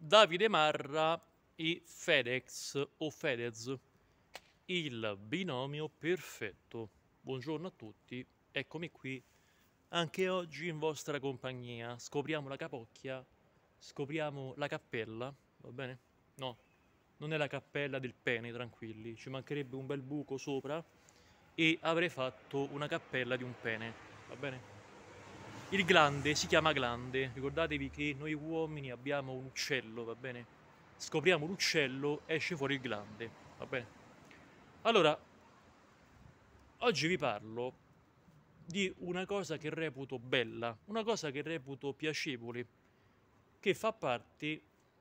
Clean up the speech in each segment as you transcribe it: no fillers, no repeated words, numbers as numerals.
Davide Marra e Fedez o Fedez, il binomio perfetto. Buongiorno a tutti, eccomi qui anche oggi in vostra compagnia. Scopriamo la capocchia, scopriamo la cappella, va bene? No, non è la cappella del pene, tranquilli, ci mancherebbe un bel buco sopra e avrei fatto una cappella di un pene, va bene? Il glande si chiama glande, ricordatevi che noi uomini abbiamo un uccello, va bene? Scopriamo l'uccello, esce fuori il glande, va bene? Allora, oggi vi parlo di una cosa che reputo bella, una cosa che reputo piacevole, che fa parte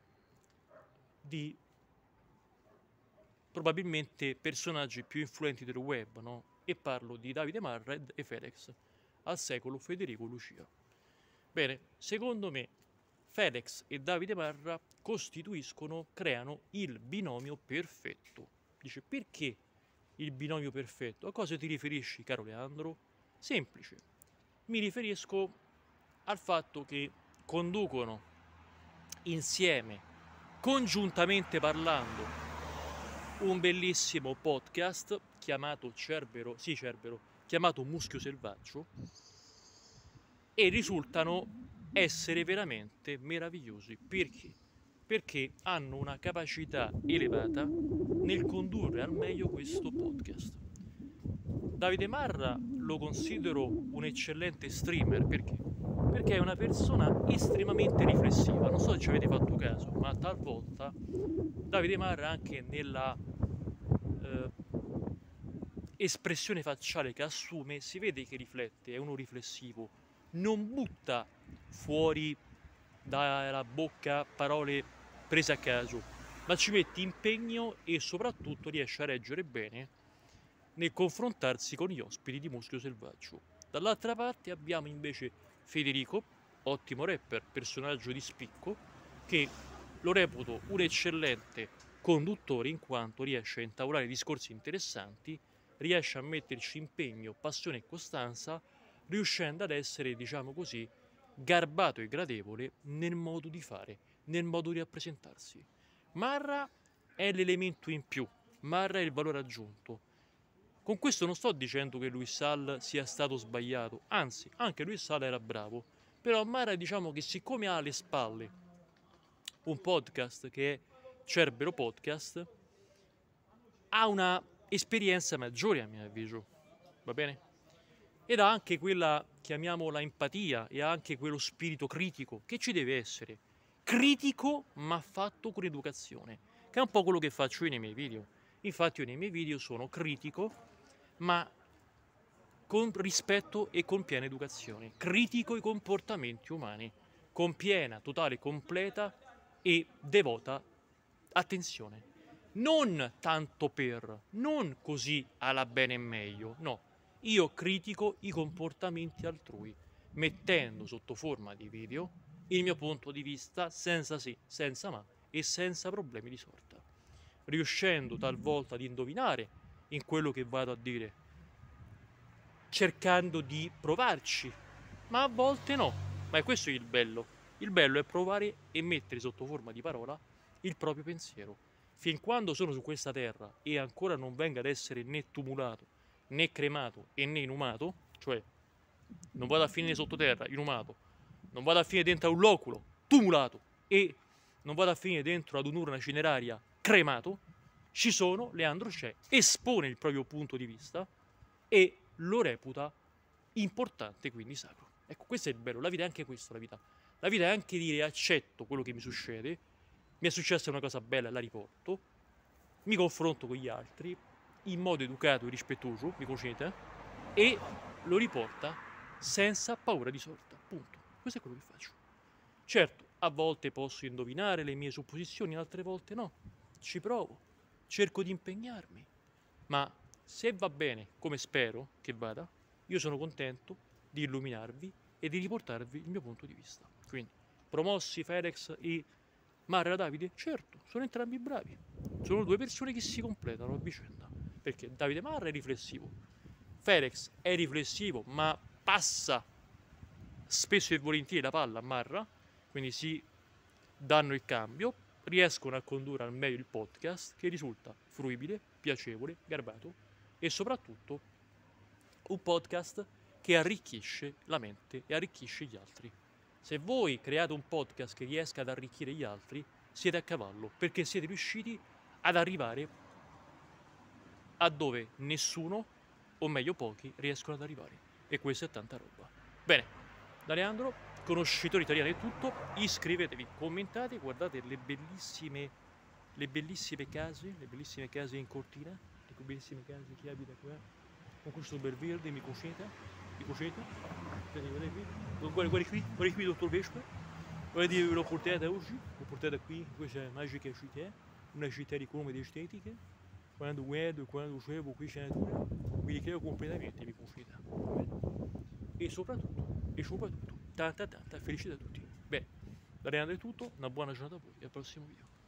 di probabilmente personaggi più influenti del web, no? E parlo di Davide Marra e Felix, al secolo Federico Lucia. Bene, secondo me Felix e Davide Marra creano il binomio perfetto. Dice, perché il binomio perfetto? A cosa ti riferisci, caro Leandro? Semplice. Mi riferisco al fatto che conducono insieme, congiuntamente parlando, un bellissimo podcast chiamato chiamato Muschio Selvaggio, e risultano essere veramente meravigliosi. Perché? Perché hanno una capacità elevata nel condurre al meglio questo podcast. Davide Marra lo considero un eccellente streamer, perché? Perché è una persona estremamente riflessiva. Non so se ci avete fatto caso, ma talvolta Davide Marra anche nella eh, espressione facciale che assume si vede che riflette, è uno riflessivo, non butta fuori dalla bocca parole prese a caso, ma ci mette impegno e soprattutto riesce a reggere bene nel confrontarsi con gli ospiti di Muschio Selvaggio. Dall'altra parte abbiamo invece Federico, ottimo rapper, personaggio di spicco, che lo reputo un eccellente conduttore in quanto riesce a intavolare discorsi interessanti, riesce a metterci impegno, passione e costanza, riuscendo ad essere, diciamo così, garbato e gradevole nel modo di fare, nel modo di rappresentarsi. Marra è l'elemento in più, Marra è il valore aggiunto. Con questo non sto dicendo che Luis Sal sia stato sbagliato, anzi, anche Luis Sal era bravo, però Marra diciamo che siccome ha alle spalle un podcast che è Cerbero Podcast, ha una esperienza maggiore a mio avviso, va bene? Ed ha anche quella, chiamiamola empatia, e ha anche quello spirito critico che ci deve essere. Critico ma fatto con educazione, che è un po' quello che faccio io nei miei video. Infatti io nei miei video sono critico, ma con rispetto e con piena educazione. Critico i comportamenti umani, con piena, totale, completa e devota attenzione. Non tanto per, non così alla bene e meglio, no. Io critico i comportamenti altrui, mettendo sotto forma di video il mio punto di vista senza sì, senza ma e senza problemi di sorta, riuscendo talvolta ad indovinare in quello che vado a dire, cercando di provarci, ma a volte no. Ma è questo il bello. Il bello è provare e mettere sotto forma di parola il proprio pensiero. Fin quando sono su questa terra e ancora non venga ad essere né tumulato, né cremato e né inumato, cioè non vado a finire sottoterra, inumato, non vado a finire dentro a un loculo, tumulato, e non vado a finire dentro ad un'urna cineraria, cremato, ci sono, Leandro c'è, espone il proprio punto di vista e lo reputa importante, quindi sacro. Ecco, questo è il bello, la vita è anche questo, la vita. La vita è anche dire accetto quello che mi succede, mi è successa una cosa bella, la riporto, mi confronto con gli altri in modo educato e rispettoso, mi concete, e lo riporta senza paura di sorta, punto. Questo è quello che faccio. Certo, a volte posso indovinare le mie supposizioni, altre volte no. Ci provo, cerco di impegnarmi, ma se va bene, come spero che vada, io sono contento di illuminarvi e di riportarvi il mio punto di vista. Quindi, promossi Felix e Marra Davide? Certo, sono entrambi bravi. Sono due persone che si completano a vicenda. Perché Davide Marra è riflessivo, Felix è riflessivo, ma passa spesso e volentieri la palla a Marra, quindi si danno il cambio, riescono a condurre al meglio il podcast, che risulta fruibile, piacevole, garbato e soprattutto un podcast che arricchisce la mente e arricchisce gli altri. Se voi create un podcast che riesca ad arricchire gli altri, siete a cavallo, perché siete riusciti ad arrivare a dove nessuno, o meglio pochi, riescono ad arrivare. E questo è tanta roba. Bene, da Leandro, conoscitore italiano è tutto, iscrivetevi, commentate, guardate le bellissime case in cortina, le bellissime case che abita qua, con questo bel verde, mi conceta, guarda qui dottor Vespa, guarda l'ho portata oggi, l'ho portata qui, in questa magica città, una città di come estetica, quando guardo, quando osservo qui c'è natura, mi ricreo completamente, mi conceta. E soprattutto, tanta felicità a tutti. Bene, da Leandro è tutto, una buona giornata a voi e al prossimo video.